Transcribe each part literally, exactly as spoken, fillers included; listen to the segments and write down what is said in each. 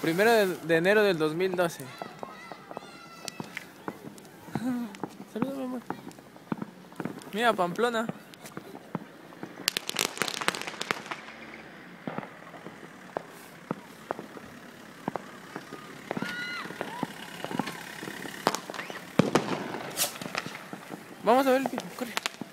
Primero de, de enero del dos mil doce. Saludos, mi amor. Mira, Pamplona. Vamos a ver el pico, corre.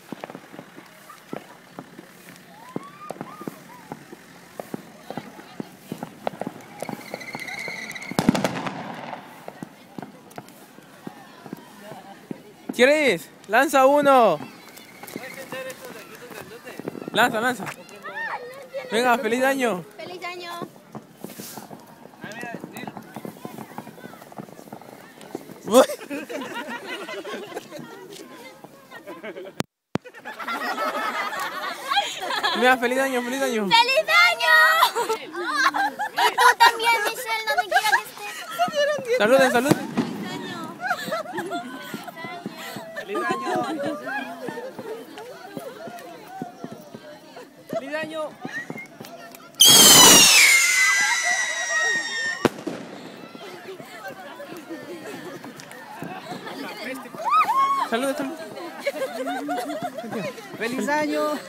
¿Quieres? Lanza uno. Lanza, lanza. Venga, feliz año. ¡Feliz año! Uy. Mira, feliz año, feliz año. ¡Feliz año! Y tú también, Michelle, donde quiera que estés. Saluden, saluden. ¡Feliz año! ¡Feliz año! ¡Feliz año! Saludos, saludos. ¡Feliz año! Ah,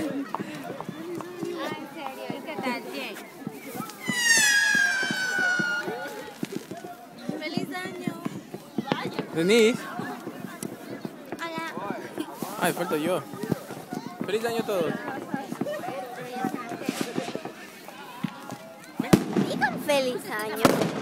en serio, ¿y qué tal? Bien. ¡Feliz año! Denise. Hola. Ay, falto yo. Feliz año a todos. Digan feliz año.